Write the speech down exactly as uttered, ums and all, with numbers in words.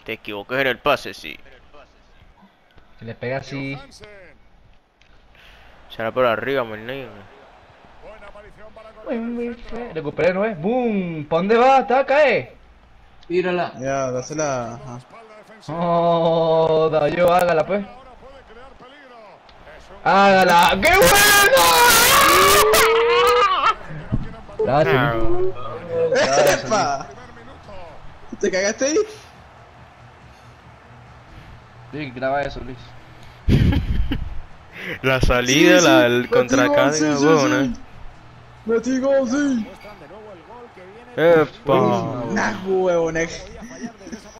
Te equivocas en el pase, sí. Si le pega así. Será por arriba, mi niño. Recuperé, ¿no es? ¡Boom! ¿Pa' dónde va? ¡Ataca, eh! Tírala. Ya, dásela. Ajá. ¡Oh! Da yo, hágala, pues. ¡Hágala! ¡Qué bueno! Gracias, Luis. Gracias, ¡Epa! ¿Te cagaste ahí? Luis, graba eso, Luis. La salida, Sí, sí, la, el metí gol, contracarga, sí, sí, huevona. sí. Metí gol, sí. Epa. Buenísimo. Nah, huevones.